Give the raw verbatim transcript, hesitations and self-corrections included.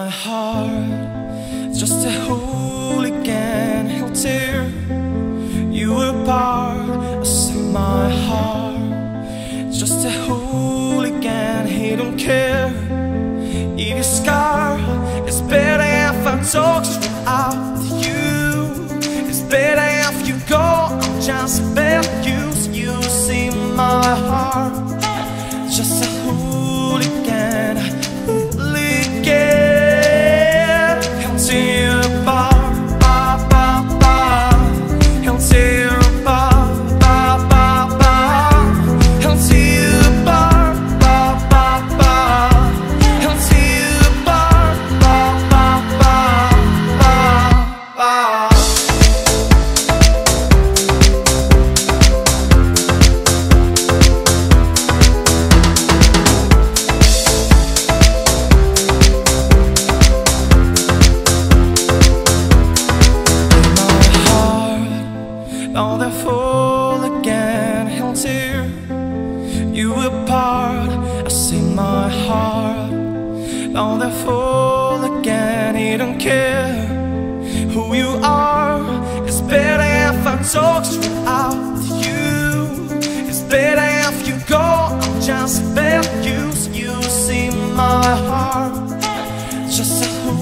my heart. Just a hooligan, he'll tear you apart. I see my heart. Just a hooligan, he don't care if your scar is better if I talk straight out to you. It's better if you go, I'm just bad use. You see my heart. Just a hooligan, hooligan. He'll tear you apart, ba, ba, ba. He'll tear you apart, ba, ba, ba. He'll tear you apart, ba, ba, ba. He'll tear you apart, ba, ba, ba, ba, ba. Now they're full again, he'll tear you apart. I see my heart. Now they're full again, he don't care who you are. It's better if I talk straight out to you. It's better if you go, I'm just bad use. You see my heart. Just a